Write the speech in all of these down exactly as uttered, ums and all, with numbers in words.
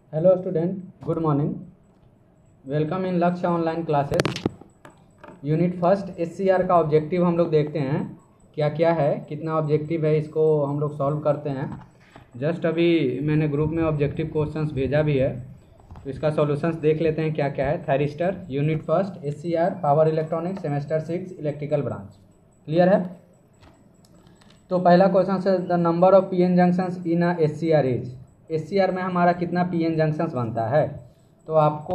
Hello student, good morning. Welcome in Lakshya online classes. Unit first SCR का objective हम लोग देखते हैं क्या क्या है, कितना ऑब्जेक्टिव है, इसको हम लोग सॉल्व करते हैं। जस्ट अभी मैंने ग्रुप में ऑब्जेक्टिव क्वेश्चंस भेजा भी है, तो इसका सॉल्यूशंस देख लेते हैं क्या क्या है। Thyristor unit first SCR power electronics semester six electrical branch. Clear है? तो पहला क्वेश्चन है the number of P N junctions in a SCR is. SCR में हमारा कितना पीएन जंक्शंस बनता है। तो आपको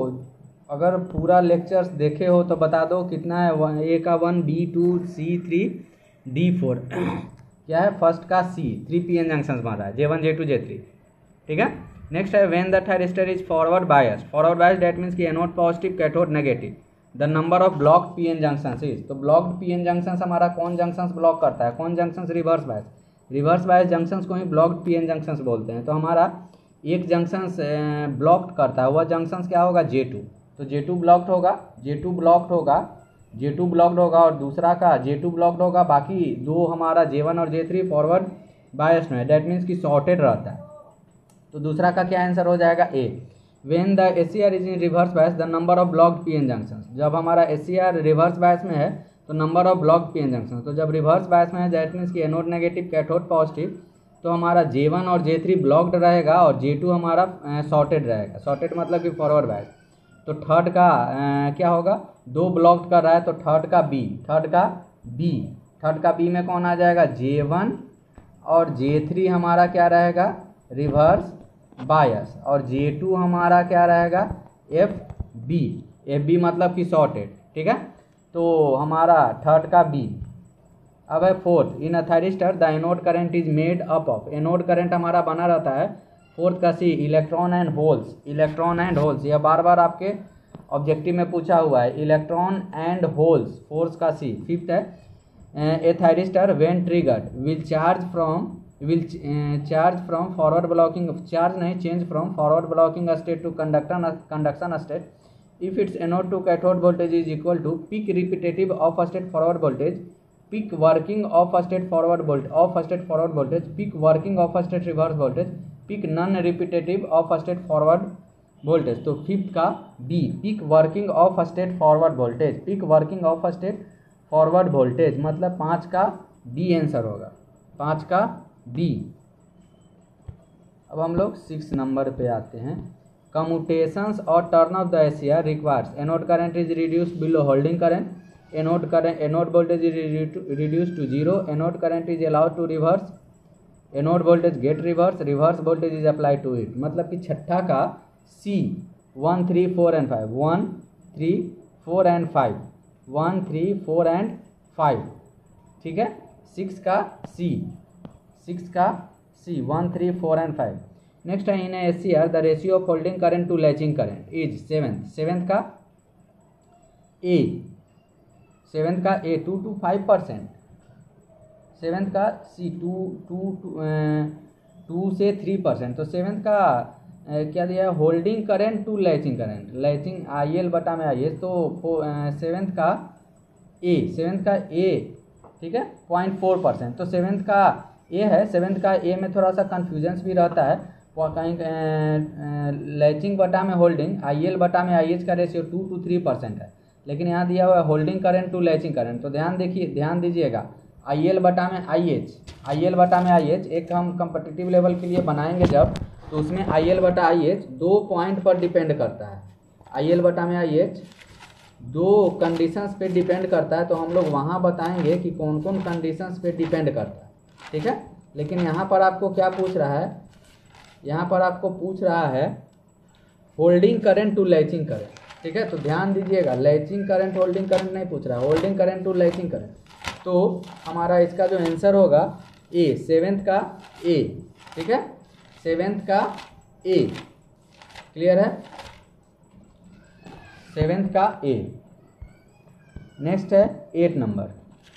अगर पूरा लेक्चर्स देखे हो तो बता दो कितना है। ए का one, B two, C three, D four क्या है। फर्स्ट का सी थ्री पीएन जंक्शंस बन रहा है, J one J two J three. ठीक है। नेक्स्ट है when the thyristor is forward bias. Forward bias that means कि anode positive cathode negative. The number of blocked PN junctions is. तो blocked PN junctions हमारा कौन junctions block करता है, कौन junctions reverse bias. Reverse bias junctions को ही blocked PN junctions बोलते हैं। तो हमारा एक जंक्शंस ब्लॉक्ड करता है, वह जंक्शंस क्या होगा, जे टू। तो जे टू ब्लॉक्ड होगा, जे टू ब्लॉक्ड होगा, जे टू ब्लॉक्ड होगा और दूसरा का जे टू ब्लॉक्ड होगा। बाकी दो हमारा जे वन और जे थ्री फॉरवर्ड बायस में है, डेट मीन्स कि शॉर्टेड रहता है। तो दूसरा का क्या आंसर हो जाएगा, A. When the SCR is in reverse bias the number of blocked PN junctions. जब हमारा एससीआर रिवर्स बायस में है तो number of blocked PN junction. तो जब रिवर्स बायस में है दैट मीन्स कि एनोड नेगेटिव कैथोड पॉजिटिव, तो हमारा जे वन और जे थ्री ब्लॉक्ड रहेगा और जे टू हमारा शॉर्टेड रहेगा। शॉर्टेड मतलब कि फॉरवर्ड बायस। तो थर्ड का आ, क्या होगा, दो ब्लॉक्ड कर रहा है तो थर्ड का बी, थर्ड का बी, थर्ड का बी में कौन आ जाएगा, जे वन और जे थ्री हमारा क्या रहेगा, रिवर्स बायस, और जे टू हमारा क्या रहेगा, एफ बी। एफ बी मतलब कि शॉर्टेड। ठीक है। तो हमारा थर्ड का बी। अब है fourth, in a thyristor the anode current is made up of. Anode current हमारा बना रहता है, फोर्थ का C, electron and holes. Electron and holes यह बार बार आपके ऑब्जेक्टिव में पूछा हुआ है, इलेक्ट्रॉन एंड होल्स, फोर्थ का सी। फिफ्थ है A thyristor when triggered will charge from will charge from forward blocking, charge नहीं change from forward blocking state to conductor conduction state if its anode to cathode voltage is equal to peak repetitive of state forward voltage, peak working of state forward voltage of state forward voltage, peak working of state reverse voltage, peak non repetitive of state forward voltage। तो fifth का B, peak working of state forward voltage, peak working of state forward voltage मतलब पाँच का B answer होगा, पाँच का B. अब हम लोग सिक्स नंबर पे आते हैं। Commutations or turn of the S C R requires anode current is reduced below holding current, anode current anode voltage is reduced to zero, anode current is allowed to reverse, anode voltage get reverse, reverse voltage is applied to it। मतलब कि छठा का C one three four and five, one three four and five, one three four and five. ठीक है। Six का C, six का C one three four and five. Next है in SCR the ratio of holding current to latching current is seventh. Seventh का A, seventh का A two to five percent. Seventh का C two two two से three percent. तो seventh का आ, क्या दिया है, holding current to latching current, latching I L बटा में आई एस। तो सेवेंथ का ए, सेवेंथ का ए, ठीक है, पॉइंट फोर परसेंट। तो सेवेंथ का ए है, सेवेंथ का ए में थोड़ा सा कन्फ्यूजन्स भी रहता है। कहीं लैचिंग बटा में होल्डिंग, आई एल बटा में आई एच का ratio two to three percent है, लेकिन यहाँ दिया हुआ है holding current to latching current. तो ध्यान देखिए, ध्यान दीजिएगा, आई एल बटा में आई एच, आई एल बटा में आई एच एक हम कंपटीटिव लेवल के लिए बनाएंगे जब, तो उसमें आई एल बटा आई एच दो पॉइंट पर डिपेंड करता है। आई एल बटा में आई एच दो कंडीशंस पे डिपेंड करता है, तो हम लोग वहाँ बताएंगे कि कौन कौन कंडीशंस पे डिपेंड करता है। ठीक है। लेकिन यहाँ पर आपको क्या पूछ रहा है, यहाँ पर आपको पूछ रहा है holding current to latching current. ठीक है। तो ध्यान दीजिएगा, लैचिंग करंट होल्डिंग करंट नहीं पूछ रहा है, holding current to latching current. तो हमारा इसका जो आंसर होगा ए, सेवेंथ का ए। ठीक है, सेवेंथ का ए। क्लियर है, सेवेंथ का ए। नेक्स्ट है eight number.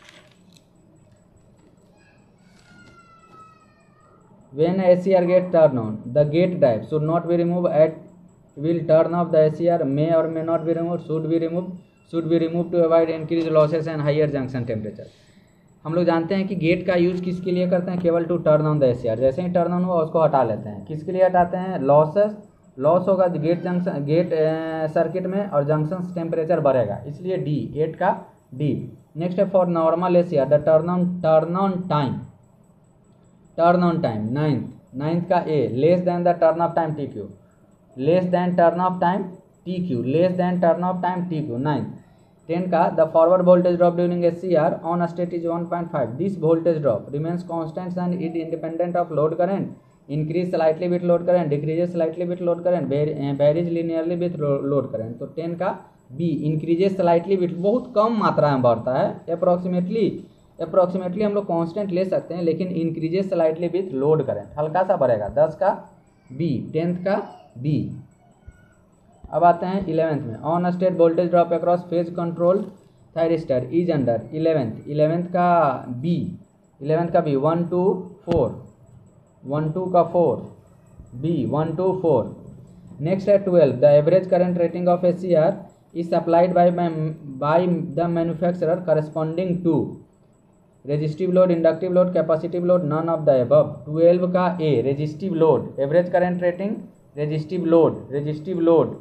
When A C R gate turn on, the gate drive should not be removed at will turn off. The A C R may or may not be removed, should be removed, should be removed to avoid increased losses and higher junction temperature। हम लोग जानते हैं कि gate का use किसके लिए करते हैं, केवल to turn on the SCR. जैसे ही टर्न ऑन हुआ उसको हटा लेते हैं। किसके लिए हटाते हैं, लॉसेस लॉस होगा गेट जंक्शन गेट सर्किट में और जंक्शन टेम्परेचर बढ़ेगा, इसलिए डी, एट का डी। नेक्स्ट है for normal SCR the turn on turn on time turn on time ninth ninth का A less than the turn off time T Q, less than turn off time T Q, less than turn off time T Q ninth. Ten का the forward voltage drop during S C R on state is one point five, this voltage drop remains constant and it independent of load current, increase slightly with load current, decreases slightly with load current, varies linearly with load current. तो ten का B increases slightly with, बहुत कम मात्रा में बढ़ता है, approximately approximately हम लोग कांस्टेंट ले सकते हैं, लेकिन increases slightly with load current, हल्का सा बढ़ेगा। दस का बी, टेंथ का बी। अब आते हैं इलेवेंथ में, on state voltage drop across phase control thyristor is under eleventh, eleventh का बी, इलेवेंथ का B one two four, one two का four, B one two four. Next है twelve, the average current rating of S C R is supplied by by the manufacturer corresponding to resistive load, inductive load, capacitive load, none of the above। Twelve का A resistive load, average current rating, resistive load, resistive load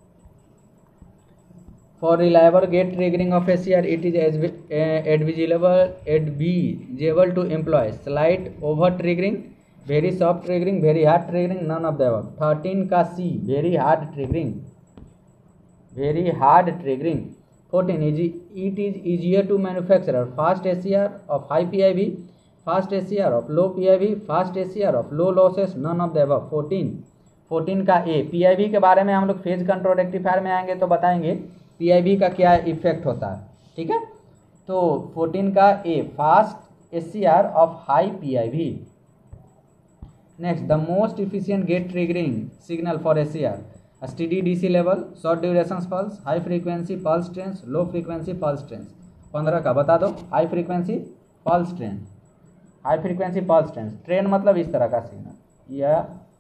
for reliable gate triggering of S C R it is advisable advisable to employ slight over triggering, very soft triggering, very hard triggering, none of the above। Thirteen का C very hard triggering, very hard triggering। fourteen is it is easier to manufacture fast S C R of high P I V, fast S C R of low P I V, fast S C R of low losses, none of the above। fourteen fourteen का ए P I V के बारे में हम लोग phase control rectifier में आएंगे तो बताएंगे P I V का क्या इफेक्ट होता है, ठीक है। तो फोर्टीन का A fast S C R of high P I V। Next the most efficient gate triggering signal for S C R, steady D C level, short duration pulse, high frequency pulse trains, low frequency pulse trains. पंद्रह का बता दो, high frequency pulse train, high frequency pulse trains, train मतलब इस तरह का signal या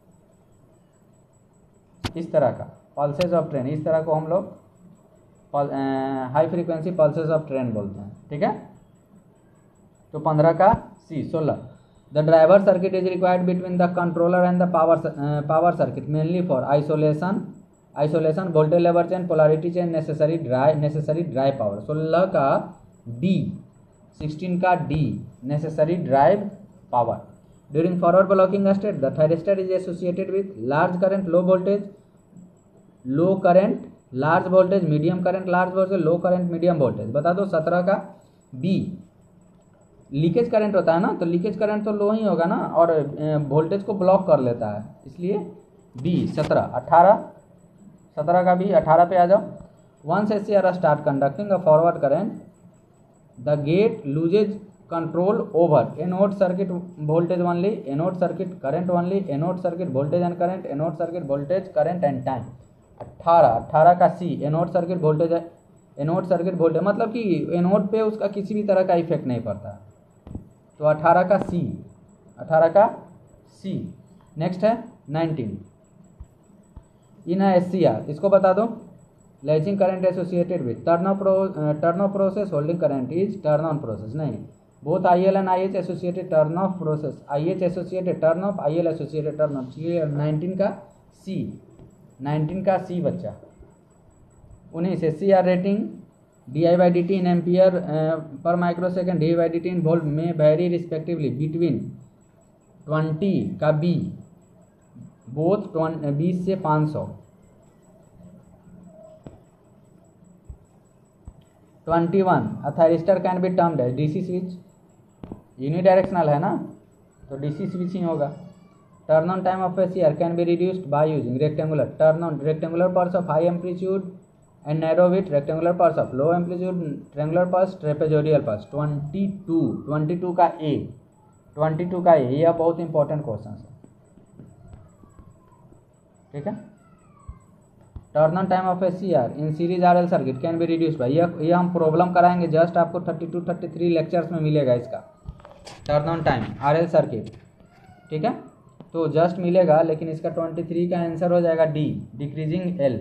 इस तरह का पल्सेस ऑफ ट्रेन, इस तरह को हम लोग high frequency pulses of train बोलते हैं, ठीक है। तो पंद्रह का सी। सोलह the driver circuit is required between the controller and the power power circuit mainly for isolation isolation voltage level change, polarity change, necessary drive necessary drive power. सोलह का डी, सिक्सटीन का D necessary drive power. During forward blocking state the thyristor is associated with large current, low voltage, low current, large voltage, medium current, large voltage, low current, medium voltage. बता दो। सत्रह का B leakage current होता है ना, तो leakage current तो लो ही होगा ना, और वोल्टेज को ब्लॉक कर लेता है, इसलिए बी। सत्रह अठारह सत्रह का बी। अठारह पे आ जाओ। Once S C R start conducting a forward current the gate loses control over anode circuit voltage only, anode circuit current only, anode circuit voltage and current, anode circuit voltage current and time. अट्ठारह अट्ठारह का C anode circuit voltage, anode circuit voltage मतलब कि anode पे उसका किसी भी तरह का इफेक्ट नहीं पड़ता, तो अठारह का सी, अठारह का सी। नेक्स्ट है nineteen in S C R, इसको बता दो। Latching current associated with turn off turn off process, holding current is turn on process, नहीं, both I L and I H associated turn off process, I H associated turn off, I L associated turn off. Nineteen का C, nineteen का C बच्चा। उन्नीस S C R rating D I by D T in ampere per micro second, D I by D T in volt में very respectively between twenty का B, both बीस से पाँच सौ। Twenty one a thyristor can be termed as D C switch, unidirectional है ना, तो D C switch ही होगा। Turn on time of S C R can be reduced by using rectangular turn on rectangular pulse of high amplitude and narrow width rectangular pulse of low amplitude, triangular pulse, trapezoidal pulse। Twenty two twenty two का A, twenty two का ए, यह बहुत important question है, ठीक है। Turn on time of S C R in series R L circuit can be reduce by, यह यह हम प्रॉब्लम कराएंगे, जस्ट आपको thirty two thirty three lectures में मिलेगा इसका turn on time R L circuit, ठीक है। तो जस्ट मिलेगा, लेकिन इसका ट्वेंटी थ्री का आंसर हो जाएगा D, decreasing L.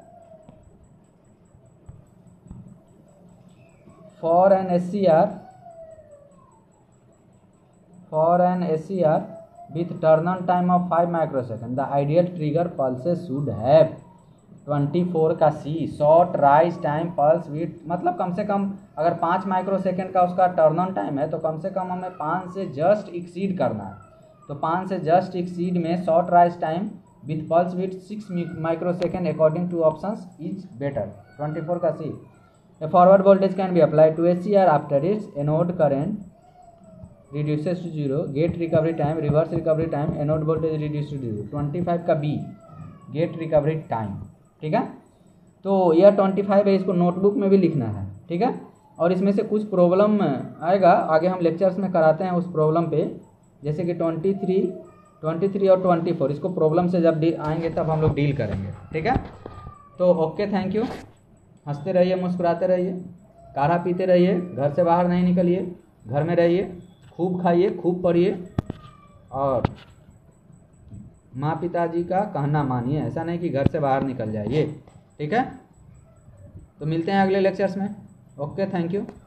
For an S C R, for an S C R, with turn on time off five micro second the ideal trigger pulses should have twenty four का C short rise time pulse with, मतलब कम से कम अगर पाँच micro second का उसका turn on time है तो कम से कम हमें पाँच से जस्ट एक्सीड करना है। तो पाँच से जस्ट एक्सीड में short rise time with pulse with six micro second according to options is better. Twenty four का C. A forward voltage can be applied to H C R after its anode current reduces to zero, get recovery time, reverse recovery time, anode voltage reduced to zero। Twenty five का B get recovery time, ठीक है। तो यह twenty five है, इसको notebook में भी लिखना है, ठीक है। और इसमें से कुछ प्रॉब्लम आएगा आगे हम लेक्चर्स में कराते हैं उस प्रॉब्लम पे, जैसे कि ट्वेंटी थ्री ट्वेंटी थ्री और ट्वेंटी फोर, इसको प्रॉब्लम से जब आएंगे तब हम लोग डील करेंगे, ठीक है। तो ओके, थैंक यू। हंसते रहिए, मुस्कुराते रहिए, काढ़ा पीते रहिए, घर से बाहर नहीं निकलिए, घर में रहिए, खूब खाइए, खूब पढ़िए और माँ पिताजी का कहना मानिए, ऐसा नहीं कि घर से बाहर निकल जाइए, ठीक है। तो मिलते हैं अगले लेक्चर्स में। Okay, thank you.